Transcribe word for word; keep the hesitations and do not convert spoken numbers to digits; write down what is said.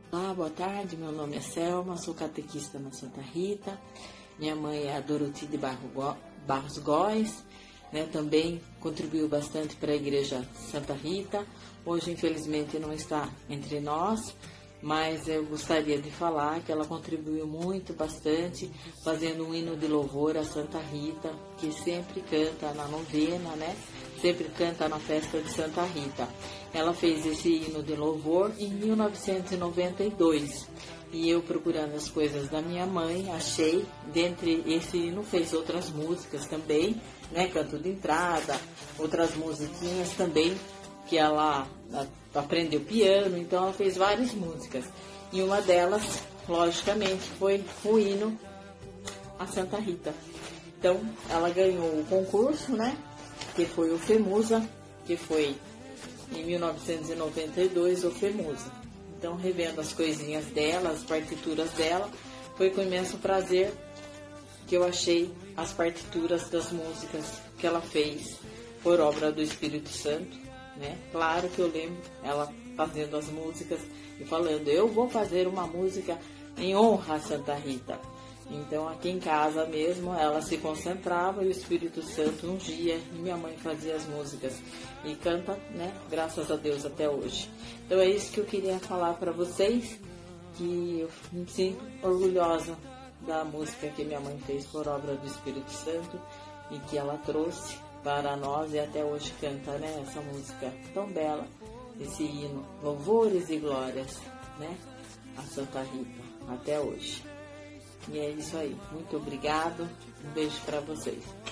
Olá, boa tarde, meu nome é Selma, sou catequista na Santa Rita. Minha mãe é a Doroti de Barros Góes, né, também contribuiu bastante para a Igreja Santa Rita. Hoje, infelizmente, não está entre nós, mas eu gostaria de falar que ela contribuiu muito, bastante, fazendo um hino de louvor à Santa Rita, que sempre canta na novena, né? Sempre canta na festa de Santa Rita. Ela fez esse hino de louvor em mil novecentos e noventa e dois. E eu, procurando as coisas da minha mãe, achei, dentre esse hino, fez outras músicas também, né? Canto de entrada, outras musiquinhas também, que ela aprendeu piano, então ela fez várias músicas. E uma delas, logicamente, foi o hino a Santa Rita. Então, ela ganhou o concurso, né? Que foi o FEMUSA, que foi em mil novecentos e noventa e dois o FEMUSA. Então, revendo as coisinhas dela, as partituras dela, foi com imenso prazer que eu achei as partituras das músicas que ela fez por obra do Espírito Santo, né? Claro que eu lembro ela fazendo as músicas e falando, eu vou fazer uma música em honra a Santa Rita. Então, aqui em casa mesmo, ela se concentrava e o Espírito Santo ungia e minha mãe fazia as músicas. E canta, né, graças a Deus até hoje. Então, é isso que eu queria falar para vocês, que eu me sinto orgulhosa da música que minha mãe fez por obra do Espírito Santo e que ela trouxe para nós e até hoje canta, né, essa música tão bela, esse hino, louvores e glórias, né, a Santa Rita, até hoje. E é isso aí. Muito obrigado. Um beijo para vocês.